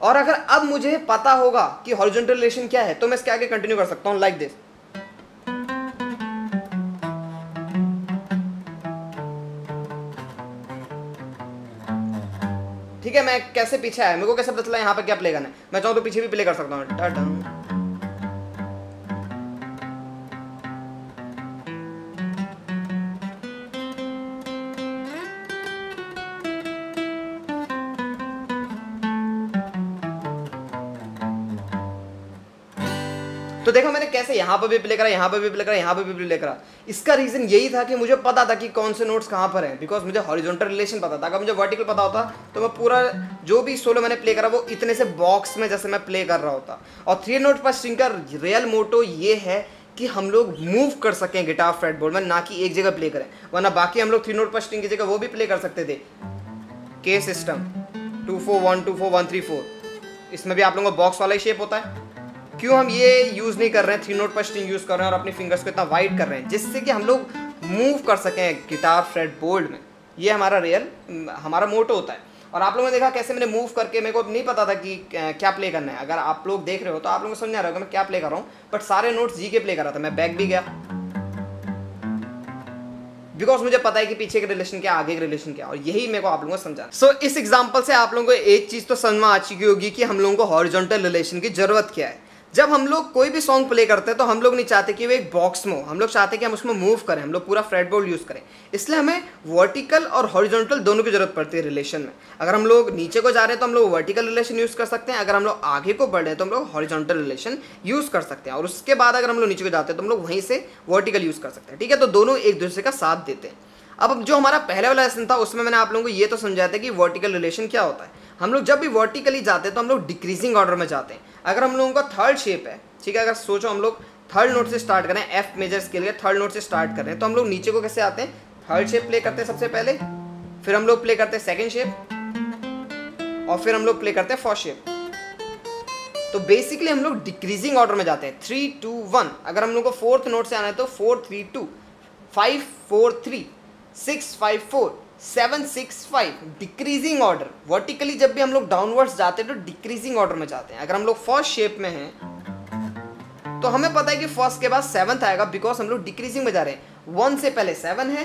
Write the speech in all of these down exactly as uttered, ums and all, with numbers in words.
और अगर अब मुझे पता होगा कि हॉरिजॉन्टल रिलेशन क्या है तो मैं इसके आगे कंटिन्यू कर सकता हूं लाइक दिस। ठीक है, मैं कैसे पीछे आया, मेरे को कैसे पता चला यहाँ पे क्या प्ले करना है, मैं चाहूँ तो पीछे भी प्ले कर सकता हूँ। तो देखो मैंने कैसे यहाँ पर भी प्ले करा, यहाँ पर भी प्ले करा, यहाँ पर भी प्ले करा। इसका रीजन यही था कि मुझे पता था कि कौन से नोट्स कहाँ पर हैं, बिकॉज मुझे हॉरिजॉन्टल रिलेशन पता था। अगर मुझे वर्टिकल पता होता तो मैं पूरा जो भी सोलो मैंने प्ले करा वो इतने से बॉक्स में जैसे मैं प्ले कर रहा होता। और थ्री नोट पर स्ट्रिंग का रियल मोटो ये है कि हम लोग मूव कर सकें गिटार फ्रेटबोर्ड में, ना कि एक जगह प्ले करें। वरना बाकी हम लोग थ्री नोट पर स्ट्रिंग की जगह वो भी प्ले कर सकते थे, के system two four one two four one three four, इसमें भी आप लोगों को बॉक्स वाला ही शेप होता है। क्यों हम ये यूज नहीं कर रहे हैं, थ्री नोट पर स्ट्रिंग यूज कर रहे हैं और अपनी फिंगर्स को इतना वाइड कर रहे हैं जिससे कि हम लोग मूव कर सकें गिटार फ्रेट बोर्ड में। ये हमारा रियल हमारा मोटो होता है। और आप लोगों ने देखा कैसे मैंने मूव करके, मेरे को नहीं पता था कि क्या प्ले करना है। अगर आप लोग देख रहे हो तो आप लोगों को समझ आ रहा होगा मैं क्या प्ले कर रहा हूँ, बट सारे नोट्स जी के प्ले कर रहा था। मैं बैक भी गया बिकॉज मुझे पता है कि पीछे के रिलेशन क्या, आगे के रिलेशन क्या, और यही मेरे को आप लोगों को समझाना। सो so, इस एग्जांपल से आप लोगों को एक चीज तो समझ में आ चुकी होगी कि हम लोगों को हॉरिजॉन्टल रिलेशन की जरूरत क्या है। जब हम लोग कोई भी सॉन्ग प्ले करते हैं तो हम लोग नहीं चाहते कि वो एक बॉक्स में हो, हम लोग चाहते हैं कि हम उसमें मूव करें, हम लोग पूरा फ्रेटबोर्ड यूज करें। इसलिए हमें वर्टिकल और हॉरिजॉन्टल दोनों की जरूरत पड़ती है रिलेशन में। अगर हम लोग नीचे को जा रहे हैं तो हम लोग वर्टिकल रिलेशन यूज कर सकते हैं, अगर हम लोग आगे को बढ़ रहे हैं तो हम लोग हॉरिजॉन्टल रिलेशन यूज कर सकते हैं, और उसके बाद अगर हम लोग नीचे को जाते हैं तो हम लोग वहीं से वर्टिकल यूज कर सकते हैं। ठीक है, तो दोनों एक दूसरे का साथ देते हैं। अब जो हमारा पहले वाला लेसन था उसमें मैंने आप लोगों को ये तो समझाया था कि वर्टिकल रिलेशन क्या होता है। हम लोग जब भी वर्टिकली जाते हैं तो हम लोग डिक्रीजिंग ऑर्डर में जाते हैं। अगर हम लोगों का थर्ड शेप है, ठीक है, अगर सोचो हम लोग थर्ड नोट से स्टार्ट करें, एफ मेजर स्केल के थर्ड नोट से स्टार्ट कर रहे हैं, तो हम लोग नीचे को कैसे आते हैं, थर्ड शेप प्ले करते हैं सबसे पहले, फिर हम लोग प्ले करते हैं सेकंड शेप, और फिर हम लोग प्ले करते हैं फर्स्ट शेप। तो बेसिकली हम लोग डिक्रीजिंग ऑर्डर में जाते हैं, थ्री टू वन। अगर हम लोग को फोर्थ नोट से आना है तो four three two, five four three, six five four, seven six five, decreasing order. Vertically जब भी हम लोग डाउनवर्ड्स जाते हैं तो डिक्रीजिंग ऑर्डर में जाते हैं। अगर हम लोग फर्स्ट शेप में हैं तो हमें पता है कि फर्स्ट के बाद सेवंथ आएगा, बिकॉज हम लोग डिक्रीजिंग में जा रहे हैं। वन से पहले सेवन है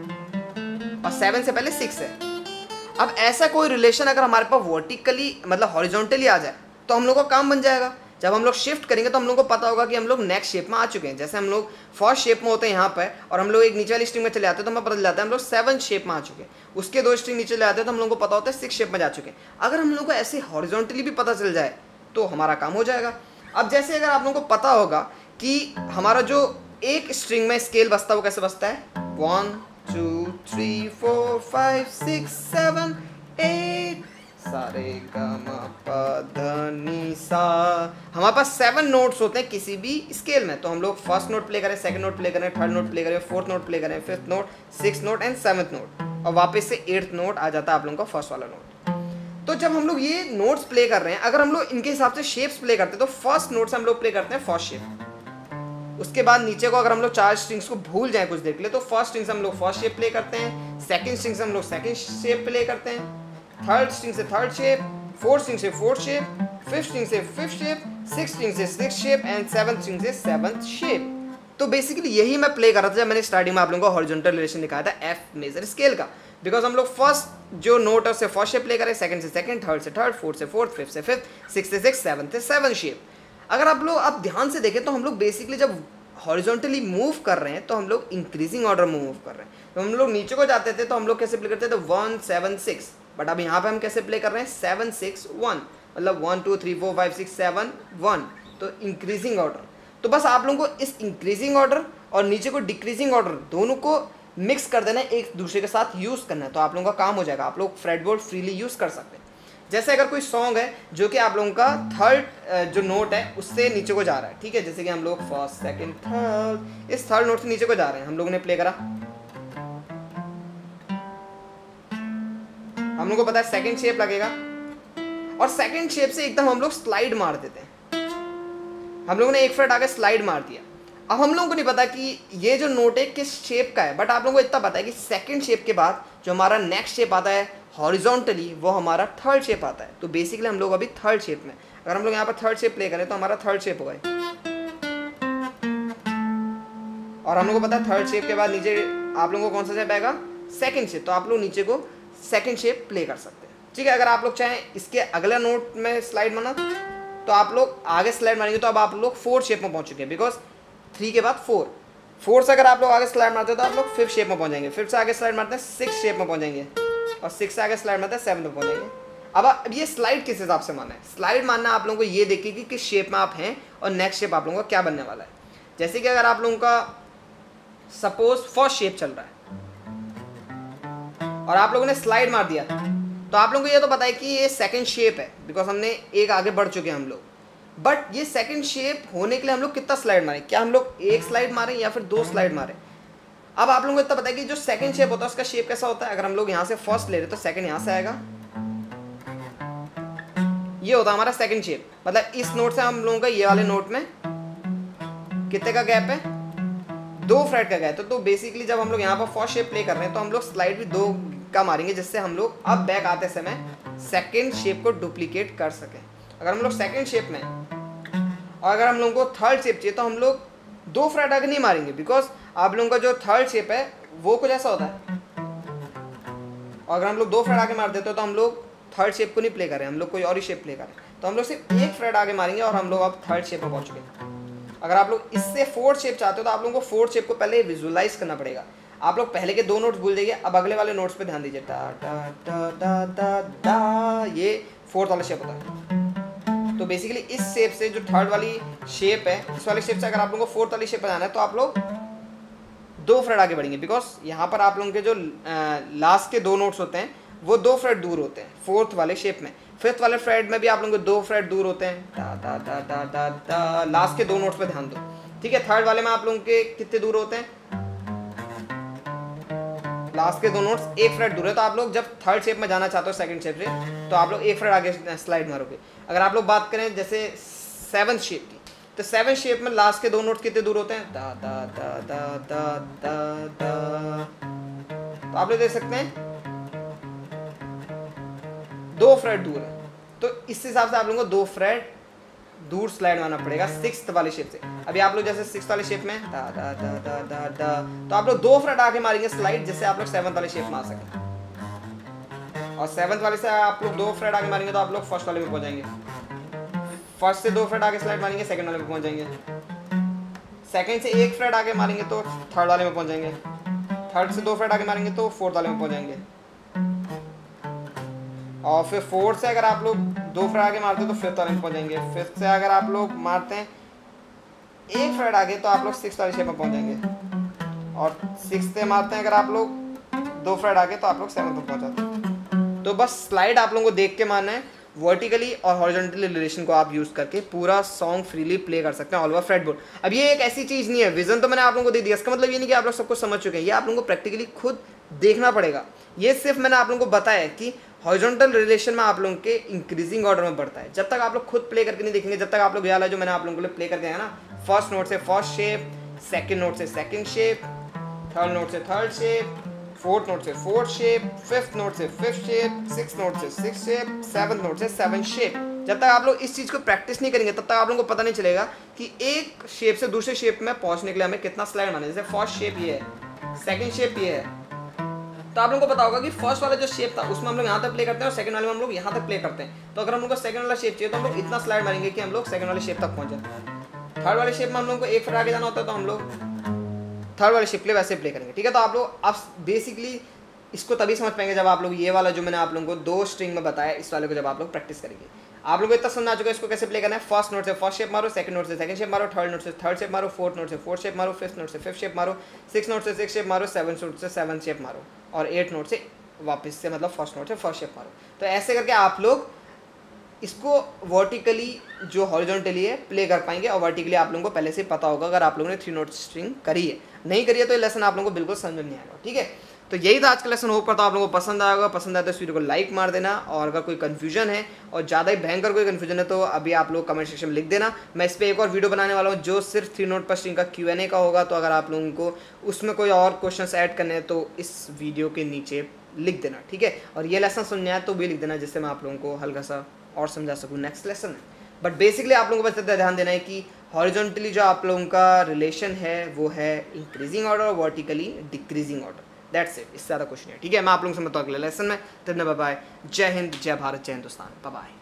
और सेवन से पहले सिक्स है। अब ऐसा कोई रिलेशन अगर हमारे पास वर्टिकली मतलब हॉरिजॉन्टली आ जाए तो हम लोग का काम बन जाएगा। जब हम लोग शिफ्ट करेंगे तो हम लोग को पता होगा कि हम लोग नेक्स्ट शेप में आ चुके हैं। जैसे हम लोग फर्स्ट शेप में होते हैं यहाँ पर और हम लोग एक नीचे वाली स्ट्रिंग में चले आते हैं तो हमें पता चल जाता है हम लोग सेवन शेप में आ चुके हैं। उसके दो स्ट्रिंग नीचे ले आते हैं तो हम लोग को पता होता है सिक्स शेप में जा चुके हैं। अगर हम लोग को ऐसे हॉरिजॉन्टली भी पता चल जाए तो हमारा काम हो जाएगा। अब जैसे अगर आप लोगों को पता होगा कि हमारा जो एक स्ट्रिंग में स्केल बजता है वो कैसे बजता है, one two three four five six seven eight, सारे गामा पा धा नी सा। हमारे पास सेवन नोट्स होते हैं किसी भी स्केल में। तो हम लोग फर्स्ट नोट प्ले करें, सेकंड नोट प्ले करें, थर्ड नोट प्ले करें, फोर्थ नोट प्ले करें, fifth note, six note and seventh note, और वापस से एट्थ नोट आ जाता है आप लोगों का फर्स्ट वाला नोट। तो जब हम लोग ये नोट्स प्ले कर रहे हैं, अगर हम लोग इनके हिसाब से शेप्स प्ले करते हैं तो फर्स्ट नोट से हम लोग प्ले करते हैं फर्स्ट शेप। उसके बाद नीचे को अगर हम लोग चार स्ट्रिंग्स को भूल जाएं कुछ देर के लिए तो फर्स्ट स्ट्रिंग से हम लोग फर्स्ट शेप प्ले करते हैं, सेकंड स्ट्रिंग से हम लोग सेकंड शेप प्ले करते हैं, थर्ड स्ट्रिंग से थर्ड शेप, फोर्थ स्ट्रिंग से फोर्थ शेप, फिफ्थ स्ट्रिंग से फिफ्थ शेप, सिक्स्थ स्ट्रिंग से sixth shape and seventh string से सेवंथ शेप। तो बेसिकली यही मैं प्ले कर रहा था जब मैंने स्टार्टिंग में आप लोगों को हॉरिजॉन्टल रिलेशन दिखाया था एफ मेजर स्केल का। बिकॉज हम लोग फर्स्ट जो नोट है उससे फर्स्ट शेप प्ले करें, सेकंड से सेकंड, थर्ड से थर्ड, फोर्थ से फोर्थ, फिफ्थ से फिफ्थ, सिक्स से सिक्स, सेवंथ से सेवन शेप। अगर आप लोग आप ध्यान से देखें तो हम लोग बेसिकली जब हॉरिजॉन्टली मूव कर रहे हैं तो हम लोग इंक्रीजिंग ऑर्डर में मूव कर रहे हैं। तो हम लोग नीचे को जाते थे तो हम लोग कैसे प्ले करते थे, वन सेवन सिक्स, बट अब यहाँ पे हम कैसे प्ले कर रहे हैं, सेवन सिक्स वन, मतलब one two three four five six seven one, तो इंक्रीजिंग ऑर्डर। तो बस आप लोगों को इस इंक्रीजिंग ऑर्डर और नीचे को डिक्रीजिंग ऑर्डर दोनों को मिक्स कर देना है, एक दूसरे के साथ यूज़ करना है, तो आप लोगों का काम हो जाएगा। आप लोग फ्रेटबोर्ड फ्रीली यूज़ कर सकते हैं। जैसे अगर कोई सॉन्ग है जो कि आप लोगों का थर्ड जो नोट है उससे नीचे को जा रहा है, ठीक है, जैसे कि हम लोग फर्स्ट सेकंड थर्ड, इस थर्ड नोट से नीचे को जा रहे हैं, हम लोगों ने प्ले करा, हम लोगों को पता है सेकंड शेप लगेगा और सेकंड शेप से एकदम हम लोग स्लाइड मार देते हैं। हम लोगों ने एक फ्रेट आगे स्लाइड मार दिया। अब हम लोगों को नहीं पता कि ये जो नोट है किस शेप का है, बट आप लोगों को इतना पता है कि सेकंड शेप के बाद जो हमारा नेक्स्ट शेप आता है हॉरिजॉन्टली वो हमारा थर्ड शेप आता है। तो बेसिकली हम लोग अभी थर्ड शेप में, अगर हम लोग यहाँ पर थर्ड शेप प्ले करें तो हमारा थर्ड शेप होगा, और हम लोग को पता है थर्ड शेप के बाद नीचे आप लोगों को कौन सा शेप आएगा, सेकंड शेप। तो आप लोग नीचे को सेकंड शेप प्ले कर सकते हैं, ठीक है। अगर आप लोग चाहें इसके अगला नोट में स्लाइड मारना तो आप लोग आगे स्लाइड मारेंगे तो अब आप लोग फोर्थ शेप में पहुंच चुके हैं, बिकॉज थ्री के बाद फोर, फोर से अगर आप लोग आगे स्लाइड मारते हैं तो आप लोग फिफ्थ शेप में पहुंच जाएंगे, फिफ्थ से आगे स्लाइड मारते हैं सिक्स शेप में पहुंच जाएंगे, और सिक्स से आगे स्लाइड मारते हैं सेवन में पहुंच जाएंगे। अब अब ये स्लाइड किस हिसाब से मारना है, स्लाइड मारना आप लोगों को ये देखिए कि किस शेप में आप हैं और नेक्स्ट शेप आप लोगों का क्या बनने वाला है। जैसे कि अगर आप लोगों का सपोज फर्स्ट शेप चल रहा है और आप लोगों ने स्लाइड मार दिया, तो आप लोगों को ये तो पता है कि ये सेकंड शेप है, बिकॉज हमने एक आगे बढ़ चुके हैं हम लोग। बट ये सेकंड शेप होने के लिए हम लोग कितना स्लाइड मारें, क्या हम लोग एक स्लाइड मारें या फिर दो स्लाइड मारें। अब आप लोगों को इतना पता है कि जो सेकंड शेप होता है उसका शेप कैसा होता है। अगर हम लोग यहाँ से फर्स्ट ले रहे तो सेकंड यहाँ से आएगा, ये होता है हमारा सेकंड शेप। मतलब इस नोट से हम लोगों का ये वाले नोट में कितने का गैप है, दो फ्रेट का गैप। तो, तो बेसिकली जब हम लोग यहाँ पर फर्स्ट शेप प्ले कर रहे हैं तो हम लोग स्लाइड भी दो का मारेंगे, जिससे हम लोग अब बैक आते समय सेकंड शेप को डुप्लीकेट कर सकें। अगर हम लोग सेकंड शेप में और अगर हम लोगों को थर्ड शेप चाहिए तो हम लोग दो फ्रेट आगे नहीं मारेंगे, बिकॉज आप लोगों का जो थर्ड शेप है वो कुछ ऐसा होता है, और अगर हम लोग दो फ्रेट आगे मार देते हो तो हम लोग थर्ड शेप को नहीं प्ले करें, हम लोग कोई और ही शेप प्ले करें। तो हम लोग सिर्फ एक फ्रेट आगे मारेंगे और हम लोग अब थर्ड शेप में पहुंच चुके हैं। अगर आप लोग इससे फोर्थ शेप चाहते हो तो आप लोगों को फोर्थ शेप को पहले विजुअलाइज करना पड़ेगा। आप लोग पहले के दो नोट्स भूल जाइए, अब अगले वाले नोट्स पे ध्यान दीजिए। टा टा टा टा टा टा, ये फोर्थ वाला शेप होता है। तो बेसिकली इस शेप से जो थर्ड वाली शेप है, इस वाले शेप से अगर आप लोगों को फोर्थ वाली शेप पे जाना है तो आप लोग दो फ्रेट आगे बढ़ेंगे, बिकॉज यहाँ पर आप लोगों के जो लास्ट के दो नोट्स होते हैं वो दो फ्रेट दूर होते हैं फोर्थ वाले शेप में। फिफ्थ वाले फ्रेट में भी आप लोगों को दो फ्रेट दूर होते हैं, टा टा टा टा टा टा, लास्ट के दो नोट्स पे ध्यान दो, ठीक है। थर्ड वाले में आप लोगों के कितने दूर होते हैं, लास्ट के दो नोट्स एक फ्रेट दूर है। तो आप लोग जब थर्ड शेप में जाना चाहते हो सेकंड शेप से तो आप लोग एक फ्रेट आगे स्लाइड मारोगे। अगर आप लोग बात करें जैसे सेवंथ शेप की, तो सेवंथ शेप में लास्ट के दो नोट्स कितने दूर होते हैं, दा दा दा दा दा दा दा। तो आप लोग देख सकते हैं दो फ्रेट दूर है, तो इस हिसाब से आप लोगों को दो फ्रेट दूर स्लाइड मारना पड़ेगा सिक्स्थ वाले शेप से। अभी आप लोग जैसे सिक्स्थ वाले शेप में दा दा दा दा दा दा, तो आप लोग दो फ्रेट आगे मारेंगे स्लाइड, जिससे आप लोग सेवंथ वाले शेप मार सकें। और सेवंथ वाले से आप लोग दो फ्रेट आगे मारेंगे तो आप लोग फर्स्ट वाले में पहुंच जाएंगे। फर्स्ट से दो फ्रेट आगे स्लाइड मारेंगे सेकंड वाले में पहुंच जाएंगे। सेकंड से एक फ्रेट आगे मारेंगे तो थर्ड वाले में पहुंच जाएंगे। थर्ड से दो फ्रेट आगे मारेंगे तो फोर्थ वाले में पहुंच जाएंगे। और फिर फोर्थ से अगर आप लोग दो फ्रेट आगे मारते हैं तो फिफ्थ वाले में पहुंच जाएंगे। फिफ्थ से अगर आप लोग मारते हैं एक फ्रेट आगे तो आप लोग सिक्स्थ वाले शेप में पहुंच जाएंगे। और सिक्स्थ से मारते हैं अगर आप लोग दो फ्रेट आगे तो आप लोग सेवंथ में पहुंच जाते हैं। तो बस स्लाइड आप लोगों को देख के मारना है। वर्टिकली और हॉरिजॉन्टली रिलेशन को आप यूज करके पूरा सॉन्ग फ्रीली प्ले कर सकते हैं ऑल ओवर फ्रेटबोर्ड। अब ये एक ऐसी चीज नहीं है, विजन तो मैंने आप लोगों को दे दिया, इसका मतलब ये नहीं कि आप लोग सब कुछ समझ चुके हैं, ये आप लोगों को प्रैक्टिकली खुद देखना पड़ेगा। ये सिर्फ मैंने आप लोगों को बताया कि हॉरिजॉन्टल रिलेशन में आप लोगों के इंक्रीजिंग ऑर्डर में बढ़ता है। जब तक आप लोग खुद प्ले करके नहीं देखेंगे, जब तक आप लोग याद है जो मैंने आप लोगों को प्ले करके आया ना, फर्स्ट नोट से फर्स्ट शेप, सेकंड नोट से सेकंड शेप, थर्ड नोट से थर्ड शेप, फोर्थ नोट से फोर्थ शेप, फिफ्थ नोट से फिफ्थ शेप, सिक्स नोट से सिक्स शेप, सेवंथ नोट से सेवन शेप। जब तक आप लोग इस चीज़ को प्रैक्टिस नहीं करेंगे तब तक आप लोगों को पता नहीं चलेगा कि एक शेप से दूसरे शेप में पहुंचने के लिए हमें कितना स्लाइड मारना है। जैसे फर्स्ट शेप ये है, सेकंड शेप ये है, तो आप लोगों को पता होगा कि फर्स्ट वाला जो शेप था उसमें हम लोग यहाँ तक प्ले करते हैं और सेकंड वाले में हम लोग यहाँ तक प्ले करते हैं। तो अगर हम लोग को सेकंड वाला शेप चाहिए तो हम लोग इतना स्लाइड मारेंगे कि हम लोग सेकंड वाले शेप तक पहुँच जाए। थर्ड वाले शेप में हम लोग को एक फिर आगे जाना होता है तो हम लोग थर्ड वाले शेप प्ले वैसे प्ले करेंगे, ठीक है। तो आप लोग अब बेसिकली इसको तभी समझ पाएंगे जब आप लोग ये वाला जो मैंने आप लोगों को दो स्ट्रिंग में बताया, इस वाले को जब आप लोग प्रैक्टिस करेंगे। आप लोगों को इतना समझ आ चुका है इसको कैसे प्ले करना है। फर्स्ट नोट से फर्स्ट शेप मारो, सेकंड नोट से सेकंड शेप मारो, थर्ड नोट से थर्ड शेप मारो, फोर्थ नोट से फोर्थ शेप मारो, फिफ्थ नोट से फिफ्थ शेप मारो, सिक्स नोट से सिक्स शेप मारो, सेवन नोट से सेवन शेप मारो, और एट नोट से वापस से मतलब फर्स्ट नोट से फर्स्ट शेप मारो। तो ऐसे करके आप लोग इसको वर्टिकली जो हॉरिजॉन्टली है प्ले कर पाएंगे। और वर्टिकली आप लोगों को पहले से पता होगा अगर आप लोगों ने थ्री नोट स्ट्रिंग करी है। नहीं करी है तो ये लेसन आप लोगों को बिल्कुल समझ नहीं आएगा, ठीक है। तो यही था आज का लेसन। होप करता हूं आप लोगों को पसंद आएगा। पसंद आए तो इस वीडियो को लाइक मार देना, और अगर कोई कन्फ्यूजन है और ज़्यादा ही भयंकर कोई कन्फ्यूजन है तो अभी आप लोग कमेंट सेक्शन में लिख देना। मैं इस पर एक और वीडियो बनाने वाला हूँ जो सिर्फ थ्री नोट पर स्ट्रिंग का क्यू एन ए का होगा। तो अगर आप लोगों को उसमें कोई और क्वेश्चन ऐड करने हैं तो इस वीडियो के नीचे लिख देना, ठीक है। और ये लेसन सुनने आए तो भी लिख देना, जिससे मैं आप लोगों को हल्का सा और समझा सकूँ नेक्स्ट लेसन में। बट बेसिकली आप लोगों को बस इतना ध्यान देना है कि हॉरिजॉन्टली जो आप लोगों का रिलेशन है वो है इंक्रीजिंग ऑर्डर और vertically decreasing order, that's it, इससे ज़्यादा कुछ नहीं है, ठीक है। मैं आप लोगों से मिलता हूँ अगले लेसन में, तब बाय बाय, जय हिंद, जय भारत, जय हिंदुस्तान, बाय बाय।